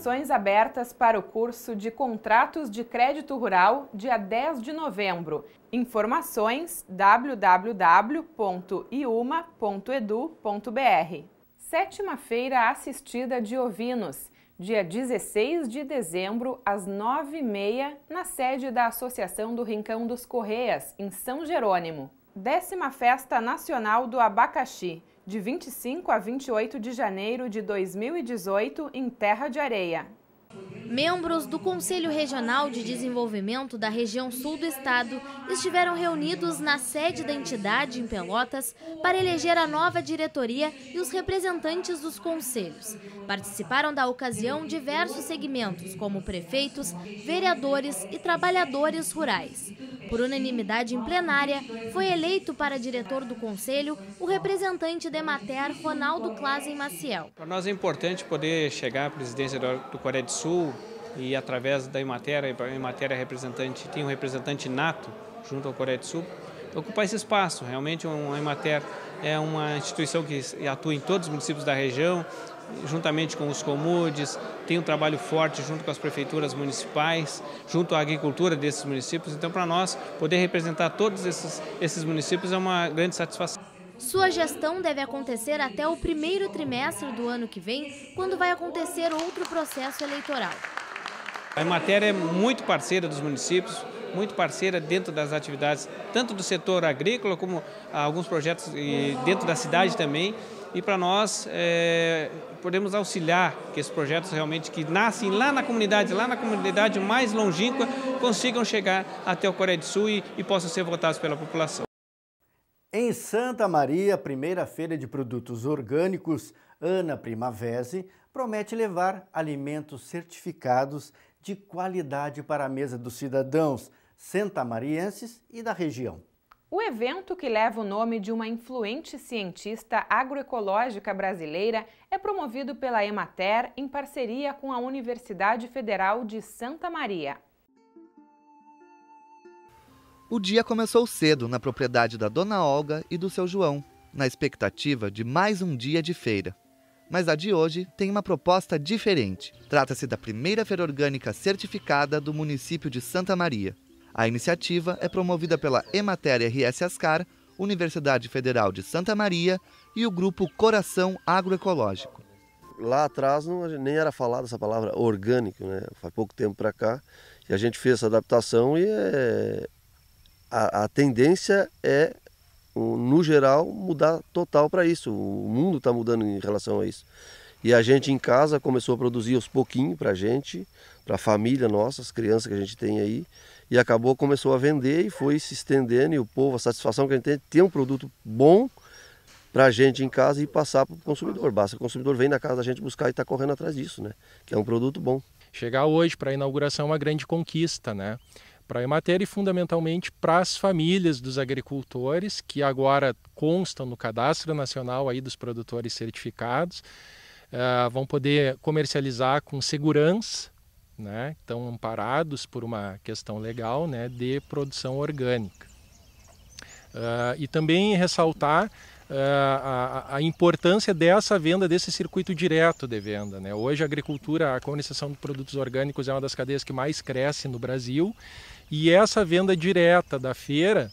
Inscrições abertas para o curso de Contratos de Crédito Rural, dia 10 de novembro. Informações www.iuma.edu.br. Sétima Feira Assistida de Ovinos, dia 16 de dezembro, às 9h30, na sede da Associação do Rincão dos Correias, em São Jerônimo. 10ª Festa Nacional do Abacaxi, de 25 a 28 de janeiro de 2018, em Terra de Areia. Membros do Conselho Regional de Desenvolvimento da região sul do estado estiveram reunidos na sede da entidade em Pelotas para eleger a nova diretoria e os representantes dos conselhos. Participaram da ocasião diversos segmentos, como prefeitos, vereadores e trabalhadores rurais. Por unanimidade em plenária, foi eleito para diretor do conselho o representante da Emater, Ronaldo Klazen Maciel. Para nós é importante poder chegar à presidência do Coreia do Sul e, através da Emater, a Emater é representante, tem um representante nato junto ao Coreia do Sul, ocupar esse espaço. Realmente a Emater é uma instituição que atua em todos os municípios da região, juntamente com os comudes, tem um trabalho forte junto com as prefeituras municipais, junto à agricultura desses municípios. Então, para nós, poder representar todos esses municípios é uma grande satisfação. Sua gestão deve acontecer até o primeiro trimestre do ano que vem, quando vai acontecer outro processo eleitoral. A Emater é muito parceira dos municípios, muito parceira dentro das atividades, tanto do setor agrícola como alguns projetos dentro da cidade também. E para nós podemos auxiliar que esses projetos realmente que nascem lá na comunidade mais longínqua, consigam chegar até o Coreia do Sul e possam ser votados pela população. Em Santa Maria, a primeira feira de produtos orgânicos, Ana Primavesi, promete levar alimentos certificados de qualidade para a mesa dos cidadãos santamarienses e da região. O evento, que leva o nome de uma influente cientista agroecológica brasileira, é promovido pela Emater em parceria com a Universidade Federal de Santa Maria. O dia começou cedo na propriedade da Dona Olga e do seu João, na expectativa de mais um dia de feira. Mas a de hoje tem uma proposta diferente. Trata-se da primeira feira orgânica certificada do município de Santa Maria. A iniciativa é promovida pela Emater RS Ascar, Universidade Federal de Santa Maria e o grupo Coração Agroecológico. Lá atrás nem era falada essa palavra orgânico, né? Faz pouco tempo para cá e a gente fez essa adaptação e a tendência é, no geral, mudar total para isso. O mundo está mudando em relação a isso. E a gente em casa começou a produzir aos pouquinhos para a gente, para a família nossa, as crianças que a gente tem aí. E começou a vender e foi se estendendo, e o povo, a satisfação que a gente tem de ter um produto bom para a gente em casa e passar para o consumidor. Basta que o consumidor vem na casa da gente buscar e está correndo atrás disso, né? Que é um produto bom. Chegar hoje para a inauguração é uma grande conquista, né? Para a Emater e fundamentalmente para as famílias dos agricultores, que agora constam no Cadastro Nacional aí dos Produtores Certificados, vão poder comercializar com segurança, né, estão amparados por uma questão legal, né, de produção orgânica. E também ressaltar a importância dessa venda, desse circuito direto de venda, né? Hoje a agricultura, a comercialização de produtos orgânicos é uma das cadeias que mais cresce no Brasil, e essa venda direta da feira,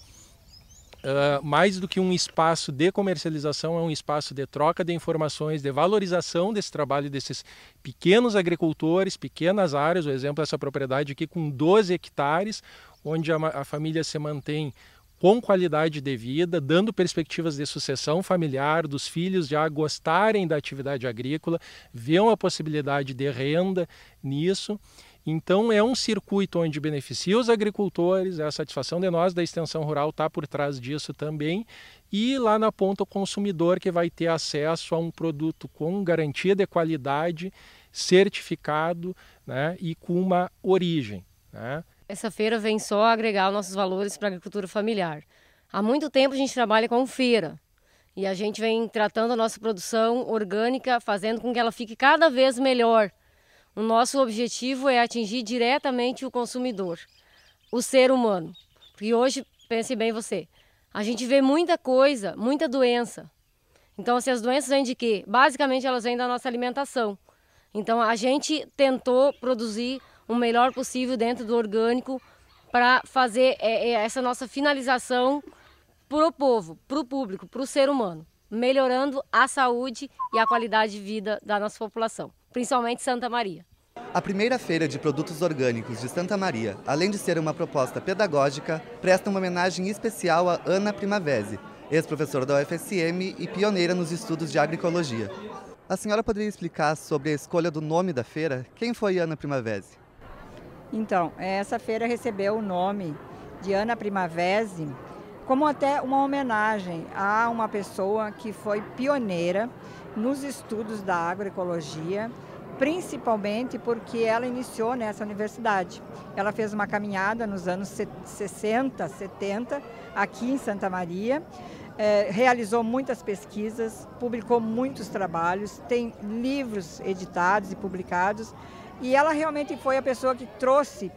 mais do que um espaço de comercialização, é um espaço de troca de informações, de valorização desse trabalho desses pequenos agricultores, pequenas áreas. O exemplo dessa propriedade aqui com 12 hectares, onde a família se mantém com qualidade de vida, dando perspectivas de sucessão familiar, dos filhos já gostarem da atividade agrícola, vê uma possibilidade de renda nisso. Então é um circuito onde beneficia os agricultores, a satisfação de nós da extensão rural está por trás disso também, e lá na ponta o consumidor, que vai ter acesso a um produto com garantia de qualidade, certificado, né, e com uma origem, né. Essa feira vem só agregar os nossos valores para a agricultura familiar. Há muito tempo a gente trabalha com feira e a gente vem tratando a nossa produção orgânica, fazendo com que ela fique cada vez melhor. O nosso objetivo é atingir diretamente o consumidor, o ser humano. Porque hoje, pense bem você, a gente vê muita coisa, muita doença. Então, as doenças vêm de quê? Basicamente, elas vêm da nossa alimentação. Então a gente tentou produzir o melhor possível dentro do orgânico para fazer essa nossa finalização para o povo, para o público, para o ser humano, melhorando a saúde e a qualidade de vida da nossa população, principalmente Santa Maria. A primeira feira de produtos orgânicos de Santa Maria, além de ser uma proposta pedagógica, presta uma homenagem especial a Ana Primavesi, ex-professora da UFSM e pioneira nos estudos de agroecologia. A senhora poderia explicar sobre a escolha do nome da feira? Quem foi Ana Primavesi? Então, essa feira recebeu o nome de Ana Primavesi como até uma homenagem a uma pessoa que foi pioneira nos estudos da agroecologia, principalmente porque ela iniciou nessa universidade. Ela fez uma caminhada nos anos 60, 70, aqui em Santa Maria, realizou muitas pesquisas, publicou muitos trabalhos, tem livros editados e publicados, e ela realmente foi a pessoa que trouxe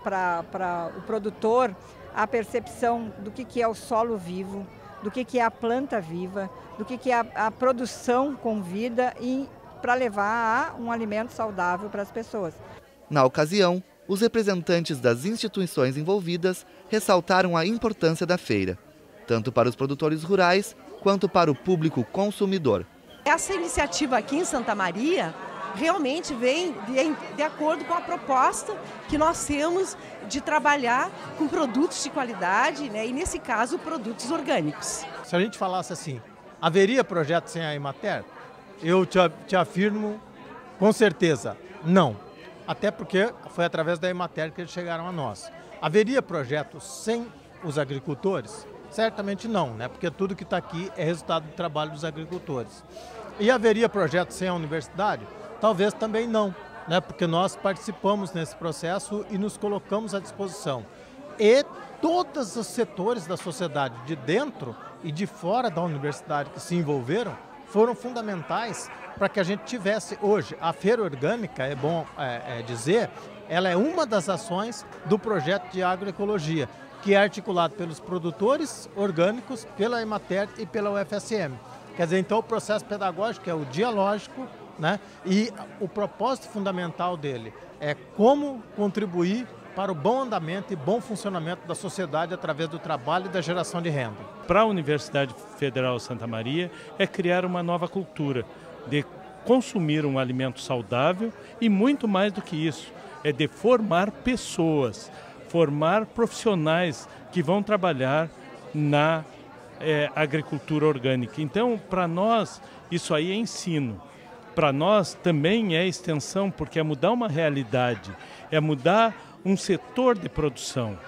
para o produtor a percepção do que é o solo vivo, do que é a planta viva, do que é a produção com vida e para levar a um alimento saudável para as pessoas. Na ocasião, os representantes das instituições envolvidas ressaltaram a importância da feira, tanto para os produtores rurais quanto para o público consumidor. Essa iniciativa aqui em Santa Maria realmente vem de acordo com a proposta que nós temos de trabalhar com produtos de qualidade, né? E nesse caso, produtos orgânicos. Se a gente falasse assim, haveria projeto sem a Emater? Eu te afirmo com certeza, não. Até porque foi através da Emater que eles chegaram a nós. Haveria projeto sem os agricultores? Certamente não, né? Porque tudo que está aqui é resultado do trabalho dos agricultores. E haveria projeto sem a universidade? Talvez também não, né? Porque nós participamos nesse processo e nos colocamos à disposição. E todos os setores da sociedade, de dentro e de fora da universidade que se envolveram, foram fundamentais para que a gente tivesse hoje. A feira orgânica, é bom dizer, ela é uma das ações do projeto de agroecologia, que é articulado pelos produtores orgânicos, pela Emater e pela UFSM. Quer dizer, então o processo pedagógico é o dialógico, né? E o propósito fundamental dele é como contribuir para o bom andamento e bom funcionamento da sociedade através do trabalho e da geração de renda. Para a Universidade Federal Santa Maria é criar uma nova cultura de consumir um alimento saudável e muito mais do que isso, é de formar pessoas, formar profissionais que vão trabalhar na agricultura orgânica. Então, para nós, isso aí é ensino. Para nós também é extensão, porque é mudar uma realidade, é mudar um setor de produção.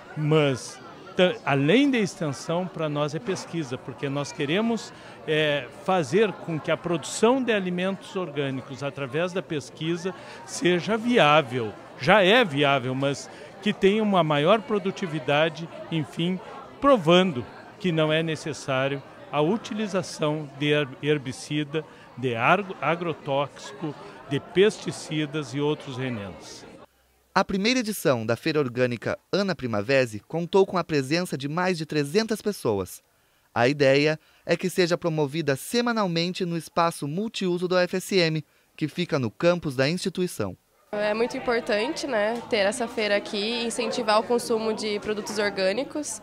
Mas, além da extensão, para nós é pesquisa, porque nós queremos fazer com que a produção de alimentos orgânicos, através da pesquisa, seja viável. Já é viável, mas que tenha uma maior produtividade, enfim, provando que não é necessário a utilização de herbicida, de agrotóxico, de pesticidas e outros venenos. A primeira edição da Feira Orgânica Ana Primavesi contou com a presença de mais de 300 pessoas. A ideia é que seja promovida semanalmente no espaço multiuso da UFSM, que fica no campus da instituição. É muito importante, né, ter essa feira aqui e incentivar o consumo de produtos orgânicos,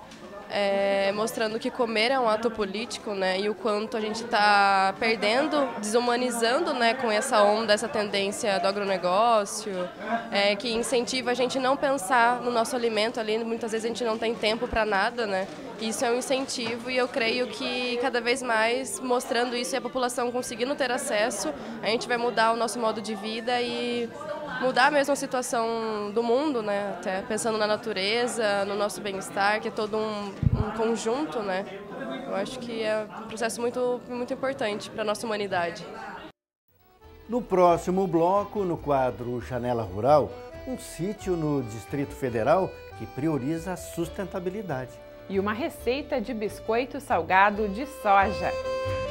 mostrando que comer é um ato político, né, e o quanto a gente está perdendo, desumanizando, né, com essa onda, essa tendência do agronegócio, que incentiva a gente não pensar no nosso alimento ali, muitas vezes a gente não tem tempo para nada, né, isso é um incentivo e eu creio que cada vez mais mostrando isso e a população conseguindo ter acesso, a gente vai mudar o nosso modo de vida e mudar mesmo a situação do mundo, né? Até pensando na natureza, no nosso bem-estar, que é todo um conjunto, né? Eu acho que é um processo muito, muito importante para a nossa humanidade. No próximo bloco, no quadro Janela Rural, um sítio no Distrito Federal que prioriza a sustentabilidade. E uma receita de biscoito salgado de soja.